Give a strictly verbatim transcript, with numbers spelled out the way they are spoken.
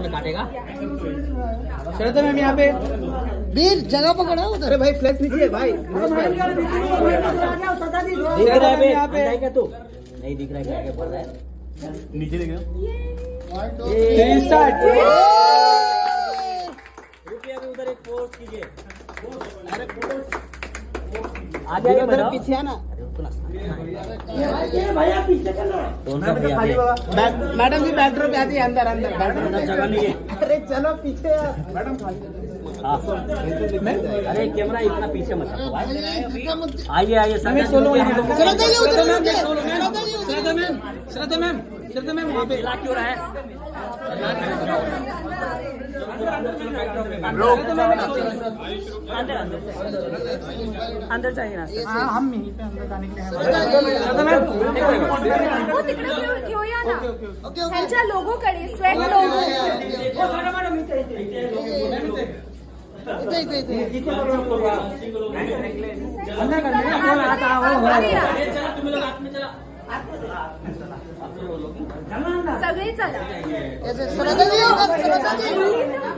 में काटेगा। श्रद्धा मैम यहाँ पे वीर जगह पकड़ा उधर। अरे भाई फ्लैश नीचे भाई। दिख रहा है यहाँ पे क्या तू नहीं दिख रहा है क्या क्या पड़ रहा है नीचे देख रहा रुकिए अभी उधर एक पोस्ट कीजिए। अरे आगे आगे बढ़ो पीछे है ना। कौन सा भैया मैडम जी बैटरी पे आती है अंदर अंदर अंदर जगह नहीं है। अरे चलो पीछे यार मैडम। हाँ अरे कैमरा इतना पीछे मत रखो। आइए आइए हमें सोलो यहाँ पे। श्रद्धा जी उधर Shraddha ma'am Shraddha ma'am Shraddha ma'am वहाँ पे ला क्यों रहा है? अंदर अंदर अंदर चाहिए ना। हाँ हम यहीं पे अंदर जाने के लिए वो तिकडे घेऊया ना। ह्यांच्या लोगो कडे स्वेट लोगो सगळे चला। श्रद्धा जी